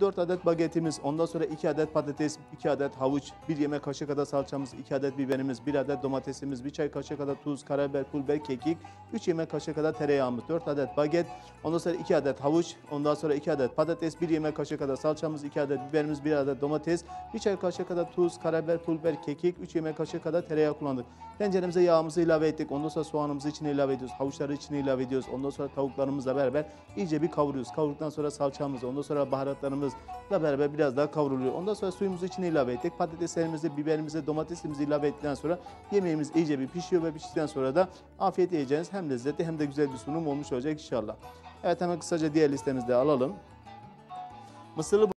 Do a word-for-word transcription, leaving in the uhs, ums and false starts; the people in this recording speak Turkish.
dört adet bagetimiz, ondan sonra iki adet patates, iki adet havuç, bir yemek kaşığı kadar salçamız, iki adet biberimiz, bir adet domatesimiz, bir çay kaşığı kadar tuz, karabiber, pul biber, kekik, üç yemek kaşığı kadar tereyağımız, dört adet baget, ondan sonra iki adet havuç, ondan sonra iki adet patates, bir yemek kaşığı kadar salçamız, iki adet biberimiz, bir adet domates, bir çay kaşığı kadar tuz, karabiber, pul biber, kekik, üç yemek kaşığı kadar tereyağı kullandık. Tenceremize yağımızı ilave ettik. Ondan sonra soğanımızı içine ilave ediyoruz. Havuçları içine ilave ediyoruz. Ondan sonra tavuklarımızla beraber iyice bir kavuruyoruz. Kavurduktan sonra salçamızı, ondan sonra baharatlarımızla beraber biraz daha kavruluyor. Ondan sonra suyumuzu içine ilave ettik. Patateslerimizi, biberimizi, domatesimizi ilave ettikten sonra yemeğimiz iyice bir pişiyor ve piştikten sonra da afiyet yiyeceğiniz hem lezzetli hem de güzel bir sunum olmuş olacak inşallah. Evet, hemen kısaca diğer listemizde alalım. Mısırlı